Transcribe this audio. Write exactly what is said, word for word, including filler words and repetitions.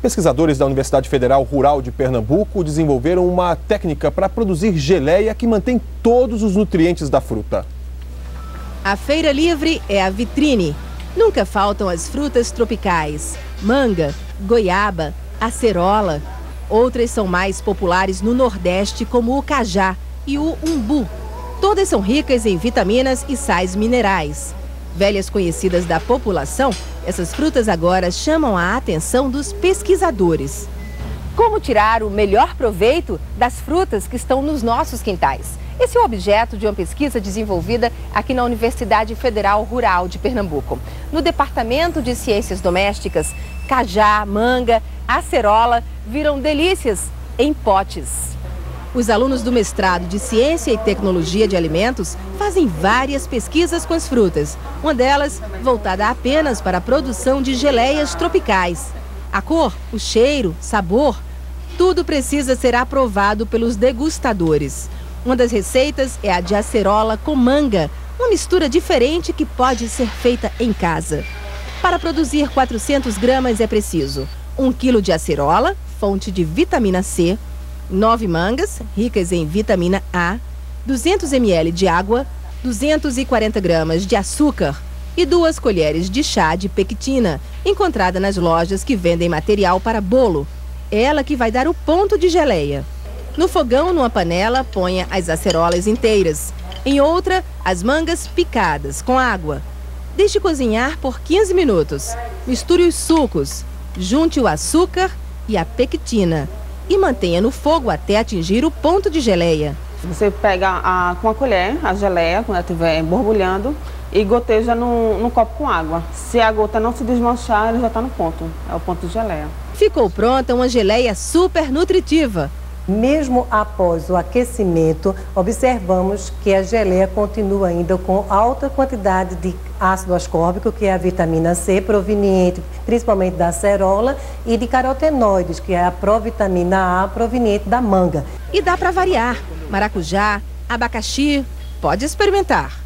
Pesquisadores da Universidade Federal Rural de Pernambuco desenvolveram uma técnica para produzir geleia que mantém todos os nutrientes da fruta. A Feira Livre é a vitrine. Nunca faltam as frutas tropicais: manga, goiaba, acerola. Outras são mais populares no Nordeste, como o cajá e o umbu. Todas são ricas em vitaminas e sais minerais. Velhas conhecidas da população, essas frutas agora chamam a atenção dos pesquisadores. Como tirar o melhor proveito das frutas que estão nos nossos quintais? Esse é o objeto de uma pesquisa desenvolvida aqui na Universidade Federal Rural de Pernambuco. No Departamento de Ciências Domésticas, cajá, manga, acerola viram delícias em potes. Os alunos do mestrado de Ciência e Tecnologia de Alimentos fazem várias pesquisas com as frutas. Uma delas voltada apenas para a produção de geleias tropicais. A cor, o cheiro, sabor, tudo precisa ser aprovado pelos degustadores. Uma das receitas é a de acerola com manga, uma mistura diferente que pode ser feita em casa. Para produzir quatrocentas gramas é preciso um quilo de acerola, fonte de vitamina C, nove mangas, ricas em vitamina A, duzentos mililitros de água, duzentas e quarenta gramas de açúcar e duas colheres de chá de pectina, encontrada nas lojas que vendem material para bolo. Ela que vai dar o ponto de geleia. No fogão, numa panela, ponha as acerolas inteiras. Em outra, as mangas picadas com água. Deixe cozinhar por quinze minutos. Misture os sucos. Junte o açúcar e a pectina e mantenha no fogo até atingir o ponto de geleia. Você pega a, com a colher a geleia, quando ela estiver borbulhando, e goteja num, num copo com água. Se a gota não se desmanchar, ele já está no ponto. É o ponto de geleia. Ficou pronta uma geleia super nutritiva. Mesmo após o aquecimento, observamos que a geleia continua ainda com alta quantidade de ácido ascórbico, que é a vitamina C, proveniente principalmente da acerola, e de carotenoides, que é a provitamina A, proveniente da manga. E dá para variar: maracujá, abacaxi, pode experimentar.